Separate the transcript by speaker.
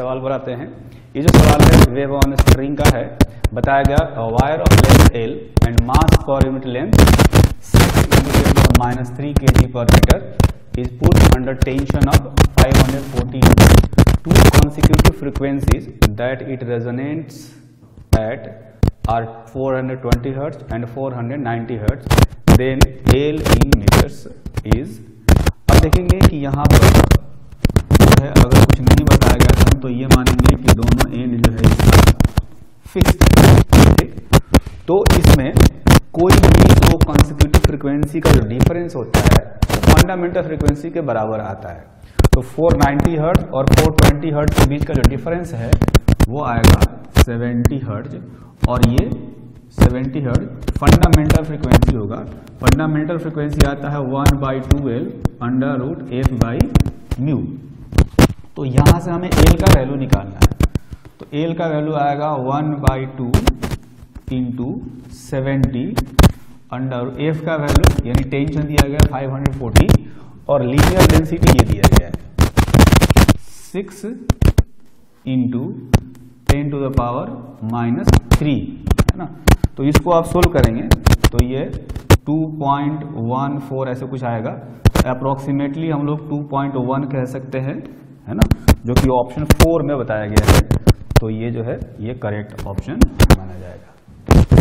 Speaker 1: सवाल बनाते हैं। ये जो सवाल है वेव ऑन स्ट्रिंग का है। बताया गया wire of length L and mass per unit length 6×10⁻³ kg/मीटर is put under tension of 540 two consecutive frequencies that it resonates at are 420 Hz and 490 Hz. Then L in meters is। अब देखेंगे कि यहाँ पर जो है अगर कुछ नहीं बताया गया था तो ये मानेंगे कि दोनों एंड जो है इसका फिक्स्ड है, ठीक। तो इसमें कोई भी दो कॉन्सिक्यूटिव फ्रीक्वेंसी का जो डिफरेंस होता है फंडामेंटल फ्रीक्वेंसी के बराबर आता है। तो 490 हर्ट्ज और 420 हर्ट्ज के बीच का जो डिफरेंस है वो आएगा 70 हर्ट्ज, और ये 70 हर्ट्ज फंडामेंटल फ्रीक्वेंसी होगा। फंडामेंटल फ्रीक्वेंसी आता है 1/2L √f/μ। तो यहां से हमें L का वैल्यू निकालना है। तो L का वैल्यू आएगा 1/2 × 70 √f का वैल्यू यानी टेंशन दिया गया 540 और लीनियर डेंसिटी ये दिया गया है 6 × 10⁻³ है ना। तो इसको आप सोल्व करेंगे तो ये 2.14 ऐसे कुछ आएगा। अप्रोक्सीमेटली हम लोग 2.1 कह सकते हैं, है ना, जो कि ऑप्शन 4 में बताया गया है। तो ये जो है ये करेक्ट ऑप्शन माना जाएगा।